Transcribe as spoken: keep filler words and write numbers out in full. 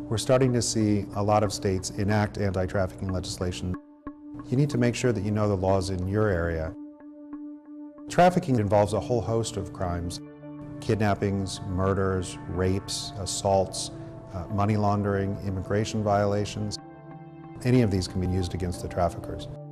We're starting to see a lot of states enact anti-trafficking legislation. You need to make sure that you know the laws in your area. Trafficking involves a whole host of crimes: kidnappings, murders, rapes, assaults, uh, money laundering, immigration violations. Any of these can be used against the traffickers.